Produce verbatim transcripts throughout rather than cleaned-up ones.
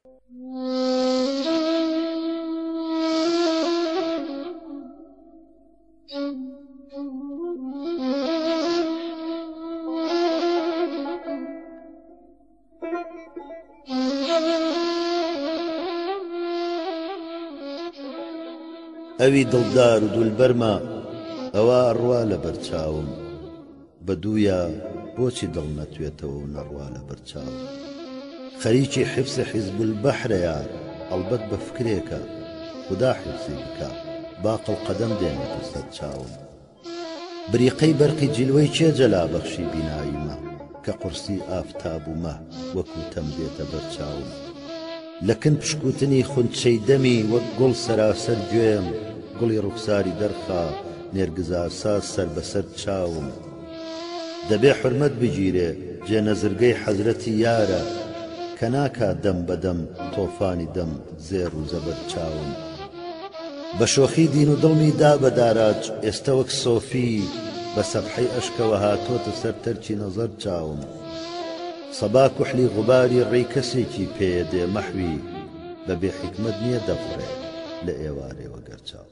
ئەوی دڵدار و دولبەرمە ئەوە ئەڕوا لە بەرچاوم بەدوویە بۆچی دڵ نەتوێتەوە و نەڕوا لە بەرچاوم خەریکی حفظ حیزب البەحرە یار ئەڵبەت بە فکرێکە خدا حفزی بکە باقڵ قەدەم دێنێتە سەر چاوم بریقەی بەرقی جیلوەی چێ جەلا بەخشی بیناییمە کە قورسی ئافتاب و مە وەکو تەم دێتە بەرچاوم لەکن پشکوتنی خونچەی دەمی وەک گوڵ سەراسەر گوێم گوڵی ڕوخساری دەرخا نێرگزارساز سەر بەسەر چاوم دەبێ حورمەت بگیرێ جێنەزرگەی حەزرەتی یارە کە ناکا دەم بەدەم تۆفانی دەم زێر و زەبەر چاوم بە شۆخی دین و دڵمی دا بە داراج ئێستا وەک سۆفی بە سەفحەی ئەشکەوە هاتۆتە سەر تەرکی نەزەر چاوم سەبا کوحلی غوباری ڕێی کەسێکی پێدێ مەحوی بە بێ حیکمەت نییە دەفڕێ لە ئێوارێوە گەرچاو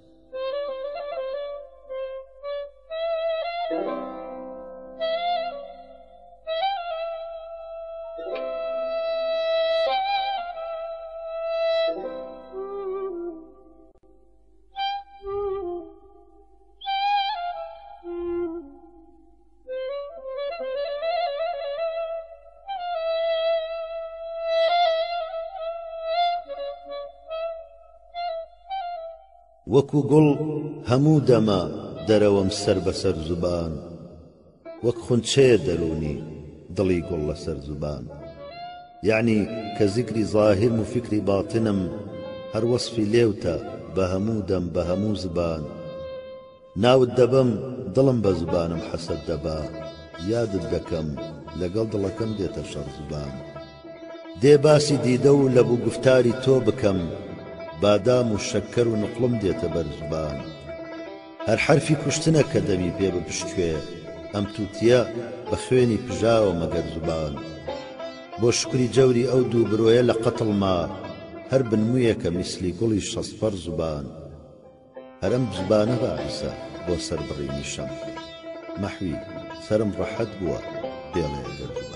وەکو گوڵ هەموو دەمە دەرەوەم سەر بەسەر زوبان وەک خونچەیە دەرونی دڵی گوڵ لەسەر زوبان یعنی کە زیکری ظاهرم و فکری باتنم هەر وەسفی لێوتە بە هەموو دەم بە هەموو زبان ناوت دەبەم دڵم بە زبانم حەسەد دەبا یادت دەکەم لەگەڵ دڵەکەم دێتە شەڕ زبان دێ باسی دیدە و لەبوو گفتاری تۆ بکەم بادام و شەکەر و نقڵم دێتە بەر زبان هەر حرفی کوشتنە کە دەمی پێ بپشتوێ ئەم تووتیە بە خوێنی پژاوە مەگەر زبان بۆ شکری جەوری ئەو دوو برۆیە لە قەتڵما هەر بنموویەکە میسلی گوڵی شەسپەر زبان هەرم زبانە باعیسە بۆ سەر بڕینی شەم مەحوی سەرم ڕەحەت بووە بێڵێ گەر زبان